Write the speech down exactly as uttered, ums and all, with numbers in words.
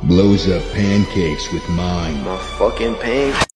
Blows up pancakes with mine. My fucking pain.